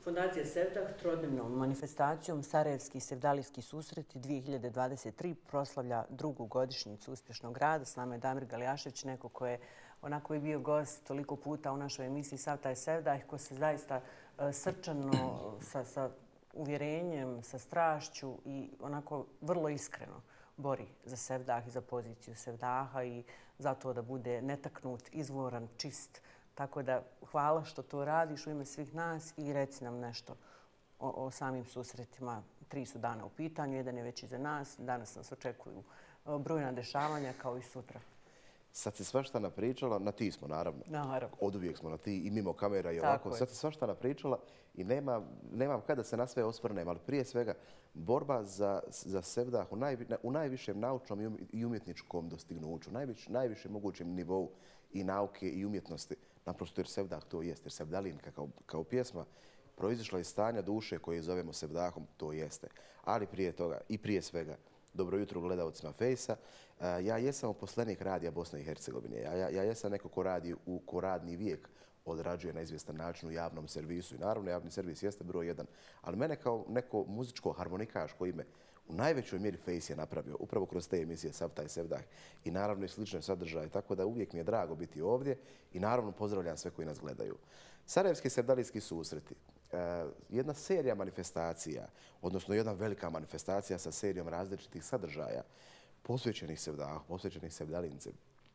Fondacija Sevdah trodnevnom manifestacijom Sarajevski sevdalijski susreti 2023 proslavlja drugu godišnjicu uspješnog rada. S nama je Damir Galijašević, neko ko je onako i bio gost toliko puta u našoj emisiji Sav taj Sevdah, ko se zaista srčano, sa uvjerenjem, sa strašću i onako vrlo iskreno bori za Sevdah i za poziciju Sevdaha i za to da bude netaknut, izvoran, čist. Tako da hvala što to radiš u ime svih nas i reci nam nešto o samim susretima. 3 su dana u pitanju, jedan je već iza nas. Danas nas očekuju brojna dešavanja kao i sutra. Sad se svašta napričala, na ti smo naravno. Naravno. Oduvijek smo na ti i mimo kamera i ovako. Sad se svašta napričala i nemam kada se na sve osvrnem, ali prije svega borba za Sevdah u najvišem naučnom i umjetničkom dostignuću, najvišem mogućem nivou i nauke i umjetnosti. Naprosto jer Sevdah to jest, jer Sevdalinka kao pjesma proizišla iz stanja duše koje zovemo Sevdahom, to jeste. Ali prije toga i prije svega, dobro jutro gledalcima Fejsa. Ja jesam uposlenik Radija Bosne i Hercegovine. Ja jesam neko ko radni vijek odrađuje na izvjestan način u javnom servisu. I naravno, javni servis jeste broj 1. Ali mene kao neko muzičko harmonikaško ime u najvećoj mjeri Fejs je napravio upravo kroz te emisije Sav taj Sevdah i naravno i slične sadržaje. Tako da uvijek mi je drago biti ovdje i naravno pozdravljam sve koji nas gledaju. Sarajevski sevdalijski susreti. Jedna serija manifestacija, odnosno jedna velika manifestacija sa serijom različitih sadržaja posvećenih Sevdahu, posvećenih Sevdalince,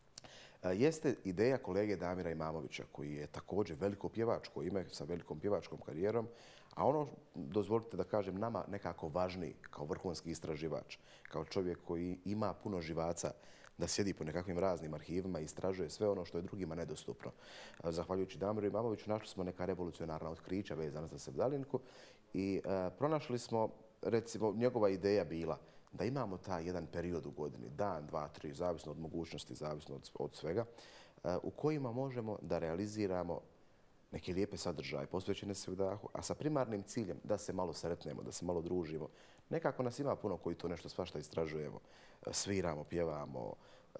jeste ideja kolege Damira Imamovića, koji je također veliko pjevačko ime sa velikom pjevačkom karijerom, a ono, dozvolite da kažem, nama nekako važniji kao vrhunski istraživač, kao čovjek koji ima puno živaca da sjedi po nekakvim raznim arhivima i istražuje sve ono što je drugima nedostupno. Zahvaljujući Damiru Imamoviću našli smo neka revolucionarna otkrića vezana za Sevdalinku i pronašli smo, recimo, njegova ideja bila da imamo taj jedan period u godini, dan, 2, 3, zavisno od mogućnosti, zavisno od svega, u kojima možemo da realiziramo neke lijepe sadržaje posvećene Sevdahu, a sa primarnim ciljem da se malo sretnemo, da se malo družimo. Nekako nas ima puno koji to nešto svašta istražujemo, sviramo, pjevamo,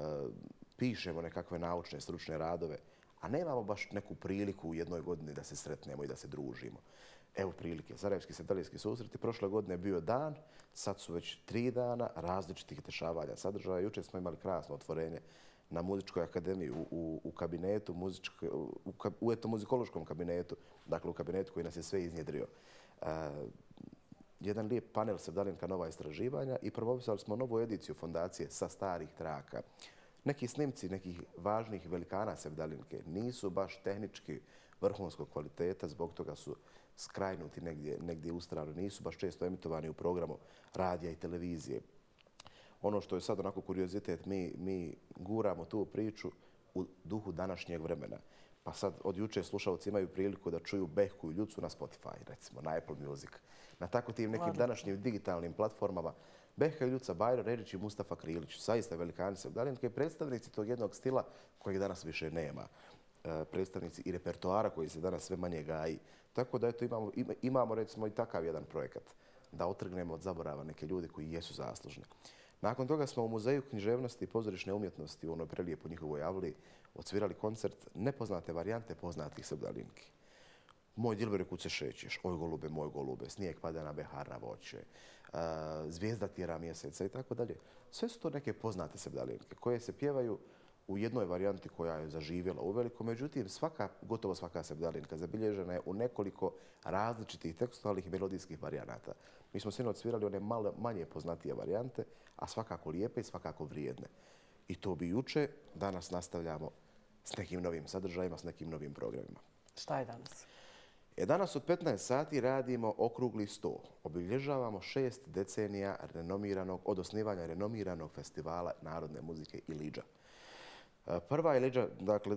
pišemo nekakve naučne, stručne radove, a nemamo baš neku priliku u jednoj godini da se sretnemo i da se družimo. Evo prilike. Sarajevski sevdalijski susreti. Prošle godine je bio dan, sad su već 3 dana različitih dešavanja sadržaja. Jučer smo imali krasno otvorenje na Muzičkoj akademiji u kabinetu, u etnomuzikološkom kabinetu, dakle u kabinetu koji nas je sve iznjedrio. Jedan lijep panel Sevdalinka nova istraživanja i promovisali smo novu ediciju fondacije Sa starih traka. Neki snimci nekih važnih velikana Sevdalinke nisu baš tehnički vrhunskog kvaliteta, zbog toga su skrajnuti negdje u stranu, nisu baš često emitovani u programu radija i televizije. Ono što je sad onako kuriozitet, mi guramo tu priču u duhu današnjeg vremena. Pa sad od juče slušalci imaju priliku da čuju Behku i Ljucu na Spotify, recimo, na Apple Music. Na tako tim nekim današnjim digitalnim platformama Behka i Ljuca, Bajro Redžić i Mustafa Krilić, zaista velikani Sevdalinke, predstavnici tog jednog stila kojeg danas više nema. Predstavnici i repertoara koji se danas sve manje gaji. Tako da eto, imamo recimo i takav jedan projekat da otrgnemo od zaborava neke ljude koji jesu zaslužni. Nakon toga smo u Muzeju književnosti i pozorišne umjetnosti u onoj prelijepu njihovoj avli odsvirali koncert nepoznate varijante poznatih Sevdalinki. Moj dilbere kud se šećeš, oj golube, moj golube, snijeg pada na behar na voće, zvijezda tjera mjeseca i tako dalje. Sve su to neke poznate Sevdalinke koje se pjevaju u jednoj varijanti koja je zaživjela uveliko. Međutim, gotovo svaka Sevdalinka zabilježena je u nekoliko različitih tekstualnih i melodijskih varijanata. Mi smo sinoć svirali one manje poznatije varijante, a svakako lijepe i svakako vrijedne. I to bi juče, danas nastavljamo s nekim novim sadržajima, s nekim novim programima. Šta je danas? Danas od 15 sati radimo okrugli sto. Obilježavamo 6 decenija od osnivanja renomiranog festivala narodne muzike Ilidža. Prva Ilidža, dakle,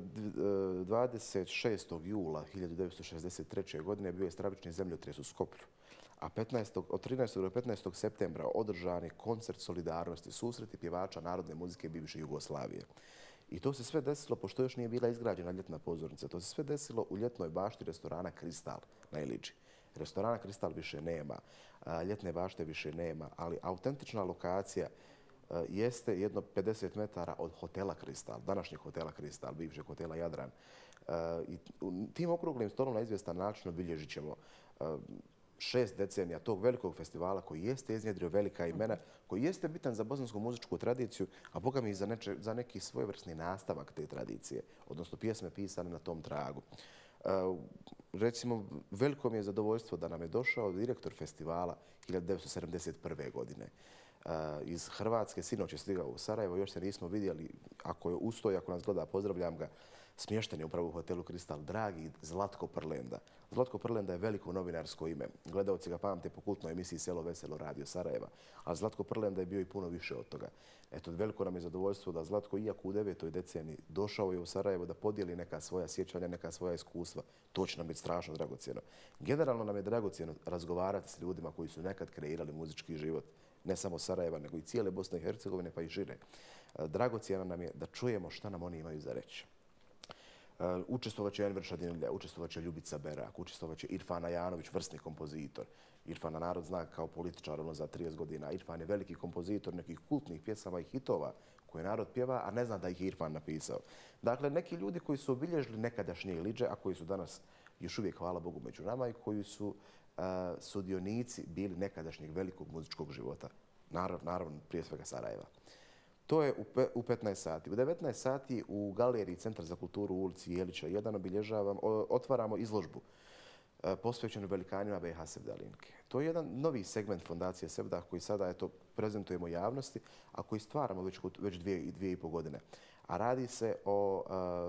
26. jula 1963. godine bio je stravični zemljotres u Skoplju, a od 13. do 15. septembra održan je koncert solidarnosti, susreti pjevača narodne muzike bivše Jugoslavije. I to se sve desilo, pošto još nije bila izgrađena ljetna pozornica, to se sve desilo u ljetnoj bašti restorana Kristal na Ilidži. Restorana Kristal više nema, ljetne bašte više nema, ali autentična lokacija jeste jedno 50 metara od hotela Kristal, današnjeg hotela Kristal, bivšeg hotela Jadran. I tim okruglim stolom na izvjestan način obilježit ćemo 6 decenija tog velikog festivala koji jeste iznjedrio velika imena, koji jeste bitan za bosansku muzičku tradiciju, a boga mi i za neki svojevrsni nastavak te tradicije, odnosno pjesme pisane na tom tragu. Recimo, veliko mi je zadovoljstvo da nam je došao direktor festivala 1971. godine. Iz Hrvatske, sinoć je stigao u Sarajevo, još se nismo vidjeli, ako je ustoji, ako nas gleda, pozdravljam ga, smješten je upravo u hotelu Kristal, dragi Zlatko Prlenda. Zlatko Prlenda je veliko novinarsko ime. Gledaoci ga pamte po kultnoj emisiji Selo veselo Radio Sarajeva, a Zlatko Prlenda je bio i puno više od toga. Eto, veliko nam je zadovoljstvo da Zlatko, iako u 9. deceniji, došao je u Sarajevo da podijeli neka svoja sjećanja, neka svoja iskustva. To će nam biti strašno dragocjeno. Generalno nam je dragocjeno razgovarati s ljudima koji su nekad kreirali muzički život, ne samo Sarajeva, nego i cijele Bosne i Hercegovine, pa i šire. Dragocjeno nam je da čujemo šta nam oni imaju za reći. Učestvovat će Enver Šadinilja, učestvovat će Ljubica Berak, učestvovat će Irfan Ajanović, vrsni kompozitor. Irfana narod zna kao političar za 30 godina. Irfan je veliki kompozitor nekih kultnih pjesama i hitova koje narod pjeva, a ne zna da ih je Irfan napisao. Dakle, neki ljudi koji su obilježili nekadašnje Iliđe, a koji su danas još uvijek, hvala Bogu, među nama i koji su sudionici bili nekadašnjeg velikog muzičkog života. Naravno, prije svega Sarajeva. To je u 15 sati. U 19 sati u galeriji Centar za kulturu u ulici Jelića 1 otvaramo izložbu posvećenu velikanima BiH Sevdalinke. To je jedan novi segment Fondacije Sevdah koji sada prezentujemo javnosti, a koji stvaramo već 2,5 godine. A radi se o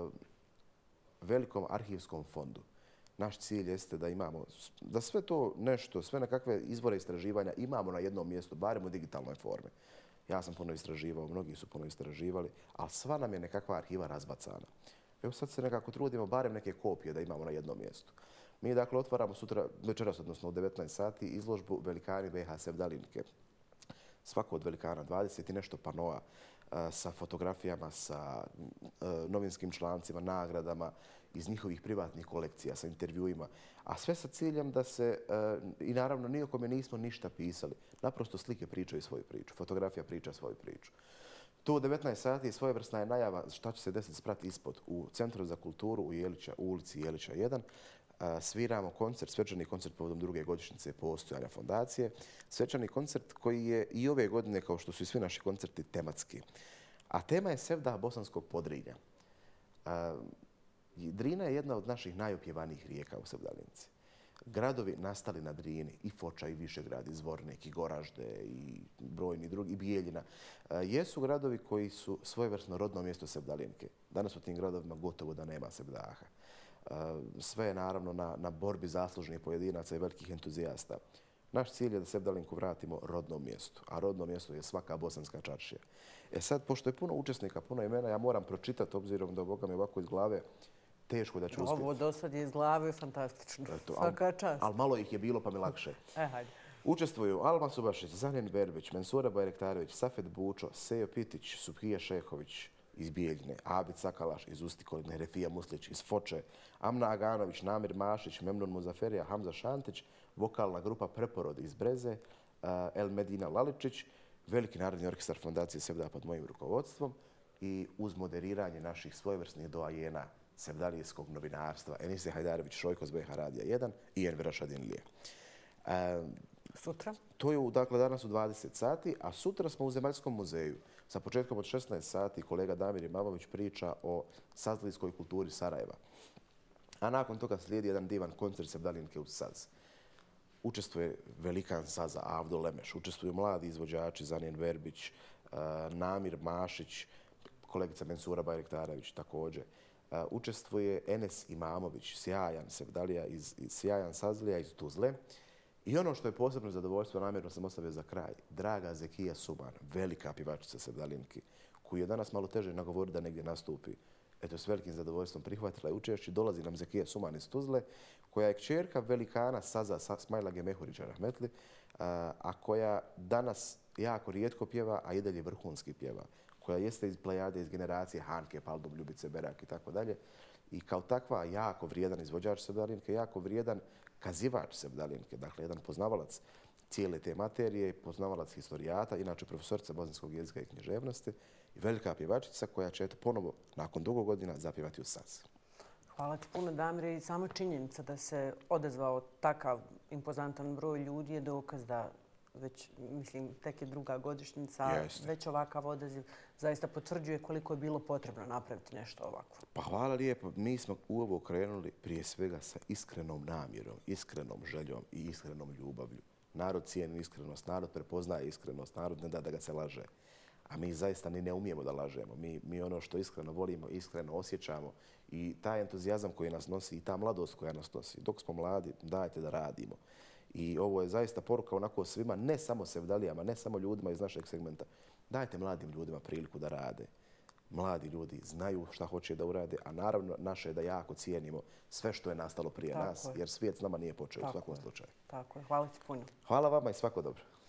velikom arhivskom fondu. Naš cilj jeste da imamo, da sve to nešto, sve nekakve izvore istraživanja imamo na jednom mjestu, barem u digitalnoj formi. Ja sam puno istraživao, mnogi su puno istraživali, ali sva nam je nekakva arhiva razbacana. Evo sad se nekako trudimo barem neke kopije da imamo na jednom mjestu. Mi dakle otvaramo večeras, odnosno u 19 sati, izložbu Velikani BiH Sevdalinke. Svako od velikana 20 i nešto panoa sa fotografijama, sa novinskim člancima, nagradama iz njihovih privatnih kolekcija, sa intervjuima, a sve sa ciljem da se, i naravno ni o kome nismo ništa pisali, naprosto slike pričaju svoju priču, fotografija priča svoju priču. To u 19 sati svojevrsna je najava šta će se desiti sprat ispod. U Centru za kulturu u ulici Jelića 1 sviramo koncert, svečani koncert povodom 2. godišnjice postojanja fondacije. Svečani koncert koji je i ove godine, kao što su i svi naši koncerti, tematski. A tema je Sevdah Bosanskog Podrinja. Drina je jedna od naših najopjevanijih rijeka u Sevdalinci. Gradovi nastali na Drini, i Foča, i Višegrad, i Zvornik, i Goražde, i brojni drugi, i Bijeljina, jesu gradovi koji su svojevrsno rodno mjesto Sevdalinke. Danas u tim gradovima gotovo da nema Sevdaha. Sve je naravno na borbi zaslužnih pojedinaca i velikih entuzijasta. Naš cilj je da Sevdalinku vratimo rodnom mjestu, a rodno mjesto je svaka bosanska čaršija. Sad, pošto je puno učesnika, puno imena, ja moram pročitati, obzirom da Boga mi ovako iz glave teško da ću uspjeti. Ovo do sad je iz glave fantastično. Svaka čast. Ali malo ih je bilo pa mi lakše. Hajde. Učestvuju Alma Subašić, Zanin Berbić, Mensura Bajrektarević, Safet Bučo, Sejo Pitić, Subhija Šehović iz Bijeljine, Abid Sakalaš iz Ustikoline, Refija Muslić iz Foče, Amna Aganović, Namir Mašić, Memnun Muzaferija, Hamza Šantić, vokalna grupa Preporod iz Breze, El Medina Laličić, veliki narodni orkestar Fondacije Sevdah pod mojim rukovodstvom i uz moderiranje naših svojevrsnih doajena sevdalijskog novinarstva Enise Hajdarević Šojko s BiH Radija 1 i Envera Šadinilije. Sutra? To je danas u 20 sati, a sutra smo u Zemaljskom muzeju. Sa početkom od 16 sati kolega Damir Imamović priča o sazlijskoj kulturi Sarajeva. A nakon toga slijedi jedan divan koncert Sevdalinke uz saz. Učestvuje velikan saza Avdo Lemeš, učestvuju mladi izvođači Zanin Verbić, Namir Mašić, kolegica Mensura Bajrektarević također. Učestvuje Enes Imamović, sjajan Sevdalija, sjajan sazlija iz Tuzle. I ono što je posebno zadovoljstvo, namjerno sam ostavio za kraj, draga Zekija Suman, velika pjevačica Sevdalinki, koju je danas malo teže nagovoriti da negdje nastupi. Eto, s velikim zadovoljstvom prihvatila je učešće. Dolazi nam Zekija Suman iz Tuzle, koja je kćerka velikana saza Smajlage Mehurića Rahmetli, a koja danas jako rijetko pjeva, a i dalje vrhunski pjeva. Koja jeste iz plejade, iz generacije Hanke, Paldum, Ljubice Berak i tako dalje. I kao takva jako vrijedan izvođač Sevdalinke, jako vrijedan kazivač Sevdalinke, dakle jedan poznavalac cijele te materije, poznavalac historijata, inače profesorica bosanskog jezika i književnosti i velika pjevačica koja će ponovo nakon dugo godina zapjevati uz saz. Hvala ti puno, Damire. I samo činjenica da se odezvao takav impozantan broj ljudi je dokaz da već, mislim, tek je druga godišnjica, već ovakav odaziv zaista potvrđuje koliko je bilo potrebno napraviti nešto ovako. Pa hvala lijepo. Mi smo u ovo krenuli prije svega sa iskrenom namjerom, iskrenom željom i iskrenom ljubavlju. Narod cijeni iskrenost, narod prepoznaje iskrenost, narod ne da da ga se laže. A mi zaista ni ne umijemo da lažemo. Mi ono što iskreno volimo, iskreno osjećamo i taj entuzijazam koji nas nosi i ta mladost koja nas nosi. Dok smo mladi, dajte da radimo. I ovo je zaista poruka onako svima, ne samo sevdalijama, ne samo ljudima iz našeg segmenta. Dajte mladim ljudima priliku da rade. Mladi ljudi znaju šta hoće da urade, a naravno naše je da jako cijenimo sve što je nastalo prije nas, jer svijet s nama nije počeo u svakom slučaju. Tako je. Hvala ti puno. Hvala vama i svako dobro.